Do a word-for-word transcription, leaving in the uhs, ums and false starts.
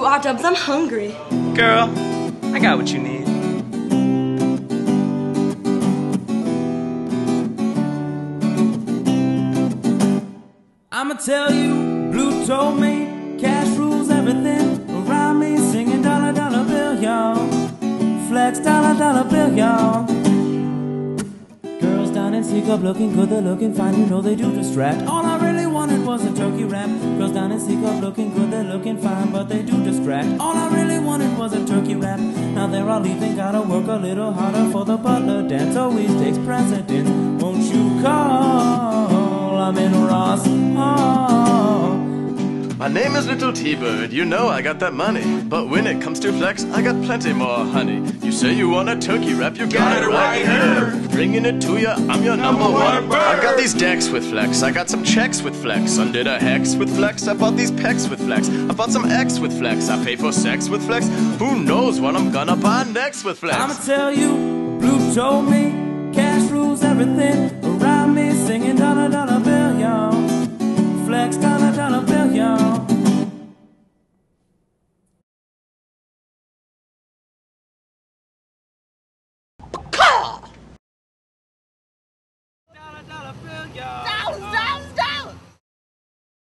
Aw, Dubs, I'm hungry. Girl, I got what you need. I'ma tell you, Blue told me, cash rules everything around me, singing dollar, dollar bill, y'all. Flex, dollar, dollar bill, y'all. Girls down in Seagull looking good, they're looking fine, you know they do distract. All I really wanted was a turkey wrap. Girls down in Seagull looking good, they're looking fine, but they do distract. All I really wanted was a turkey wrap. Now they're all leaving, gotta work a little harder for the butler dance always takes precedence. Won't you call? I'm in Ross. Oh. My name is Little T-Bird, you know I got that money. But when it comes to flex, I got plenty more honey. You say you want a turkey wrap, you got, got it right here. Bringing it to ya, I'm your number, number one bird. I got these decks with flex, I got some checks with flex. Undid a hex with flex, I bought these pecs with flex. I bought some X with flex, I pay for sex with flex. Who knows what I'm gonna buy next with flex? I'ma tell you, Blue told me, cash rules everything around me, singing dollar, dollar bill, y'all. Flex, dollar, dollar bill, y'all. Dollar, dollar bill, y'all.